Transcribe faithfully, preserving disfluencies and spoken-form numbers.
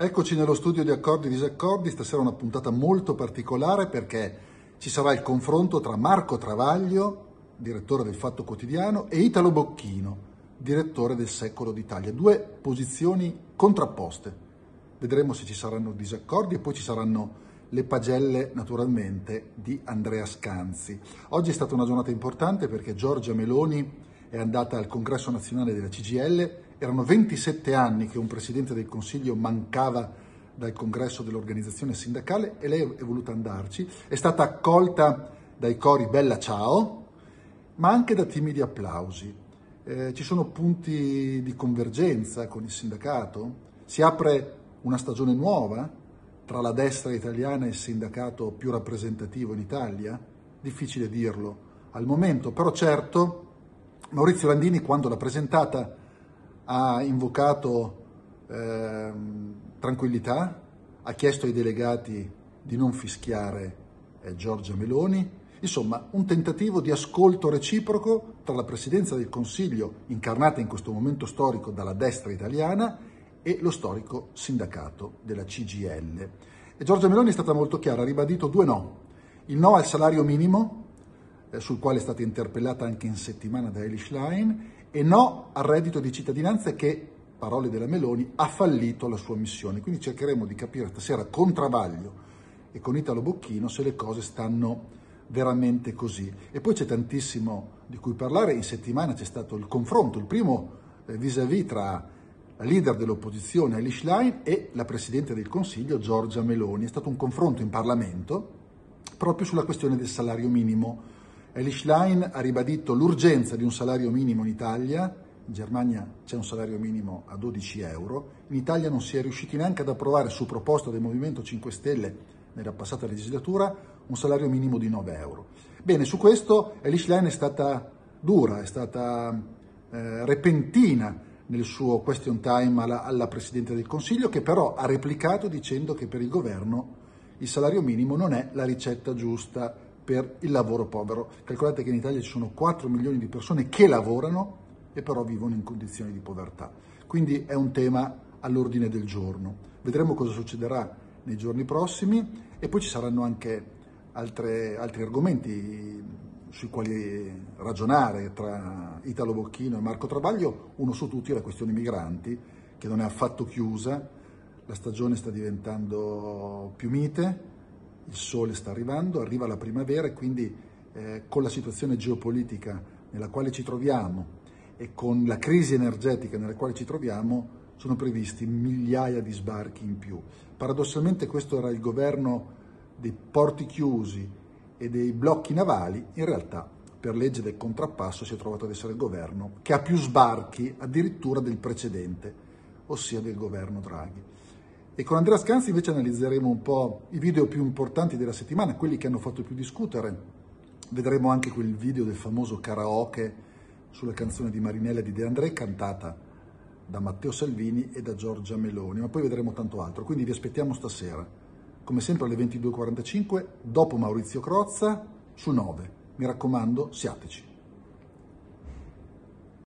Eccoci nello studio di Accordi e Disaccordi. Stasera è una puntata molto particolare perché ci sarà il confronto tra Marco Travaglio, direttore del Fatto Quotidiano, e Italo Bocchino, direttore del Secolo d'Italia. Due posizioni contrapposte. Vedremo se ci saranno disaccordi e poi ci saranno le pagelle, naturalmente, di Andrea Scanzi. Oggi è stata una giornata importante perché Giorgia Meloni è andata al Congresso Nazionale della C G I L. Erano ventisette anni che un Presidente del Consiglio mancava dal congresso dell'organizzazione sindacale e lei è voluta andarci. È stata accolta dai cori Bella Ciao, ma anche da timidi applausi. Eh, ci sono punti di convergenza con il sindacato? Si apre una stagione nuova tra la destra italiana e il sindacato più rappresentativo in Italia? Difficile dirlo al momento, però certo Maurizio Landini, quando l'ha presentata, ha invocato eh, tranquillità, ha chiesto ai delegati di non fischiare eh, Giorgia Meloni. Insomma, un tentativo di ascolto reciproco tra la Presidenza del Consiglio, incarnata in questo momento storico dalla destra italiana, e lo storico sindacato della C G I L. E Giorgia Meloni è stata molto chiara, ha ribadito due no. Il no al salario minimo, eh, sul quale è stata interpellata anche in settimana da Elly Schlein, e no al reddito di cittadinanza che, parole della Meloni, ha fallito la sua missione. Quindi cercheremo di capire stasera con Travaglio e con Italo Bocchino se le cose stanno veramente così. E poi c'è tantissimo di cui parlare. In settimana c'è stato il confronto, il primo eh, vis-à-vis tra la leader dell'opposizione Elly Schlein e la Presidente del Consiglio Giorgia Meloni. È stato un confronto in Parlamento proprio sulla questione del salario minimo. Elly Schlein ha ribadito l'urgenza di un salario minimo in Italia. In Germania c'è un salario minimo a dodici euro, in Italia non si è riusciti neanche ad approvare, su proposta del Movimento cinque Stelle nella passata legislatura, un salario minimo di nove euro. Bene, su questo Elly Schlein è stata dura, è stata eh, repentina nel suo question time alla, alla Presidente del Consiglio, che però ha replicato dicendo che per il governo il salario minimo non è la ricetta giusta per il lavoro povero. Calcolate che in Italia ci sono quattro milioni di persone che lavorano e però vivono in condizioni di povertà. Quindi è un tema all'ordine del giorno. Vedremo cosa succederà nei giorni prossimi e poi ci saranno anche altre, altri argomenti sui quali ragionare tra Italo Bocchino e Marco Travaglio. Uno su tutti è la questione migranti, che non è affatto chiusa. La stagione sta diventando più mite, il sole sta arrivando, arriva la primavera e quindi eh, con la situazione geopolitica nella quale ci troviamo e con la crisi energetica nella quale ci troviamo sono previsti migliaia di sbarchi in più. Paradossalmente questo era il governo dei porti chiusi e dei blocchi navali, in realtà per legge del contrappasso si è trovato ad essere il governo che ha più sbarchi addirittura del precedente, ossia del governo Draghi. E con Andrea Scanzi invece analizzeremo un po' i video più importanti della settimana, quelli che hanno fatto più discutere. Vedremo anche quel video del famoso karaoke sulla canzone di Marinella e di De André, cantata da Matteo Salvini e da Giorgia Meloni, ma poi vedremo tanto altro. Quindi vi aspettiamo stasera, come sempre alle ventidue e quarantacinque, dopo Maurizio Crozza, su nove. Mi raccomando, siateci.